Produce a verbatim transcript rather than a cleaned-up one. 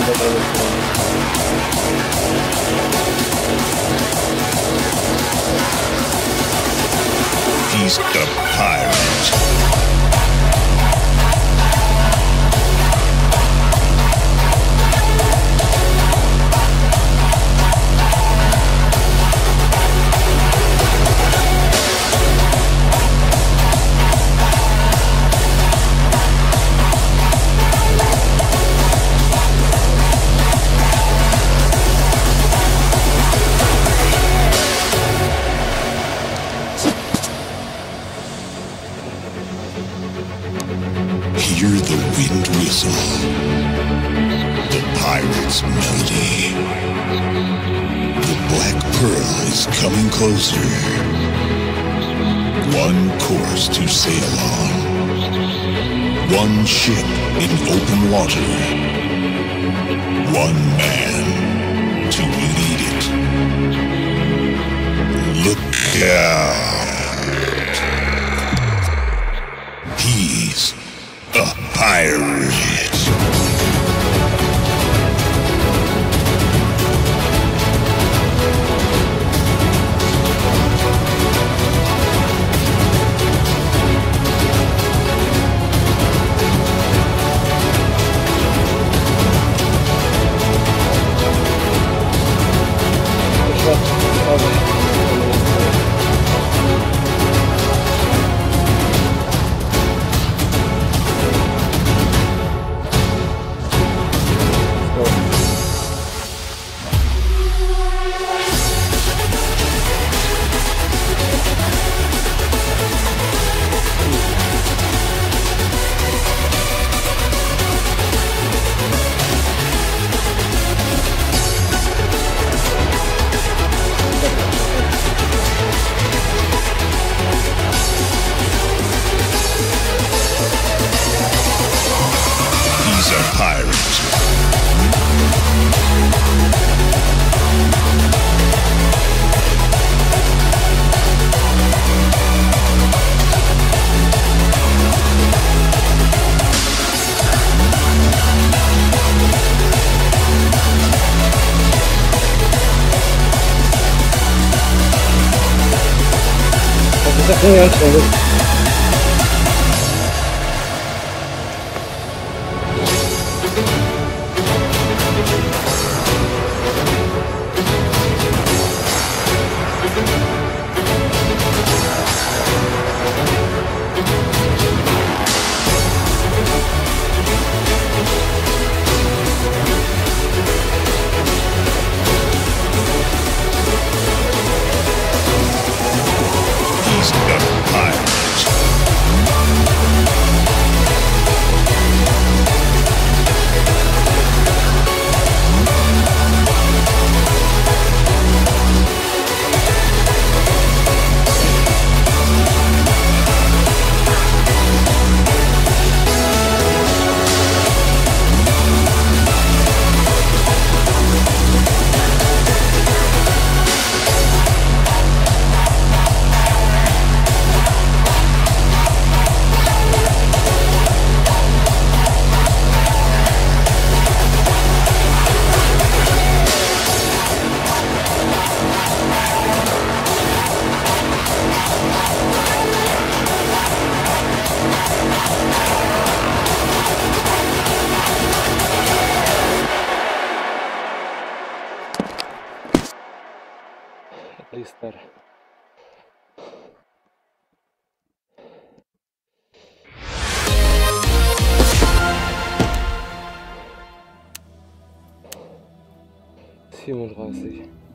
He's the pirate. Hear the wind whistle, the pirate's melody. The black pearl is coming closer. One course to sail on. One ship in open water. One man to lead it. Look out. He's a pirate. He's a pirate. He's the pirate. At least better. siebenunddreißig.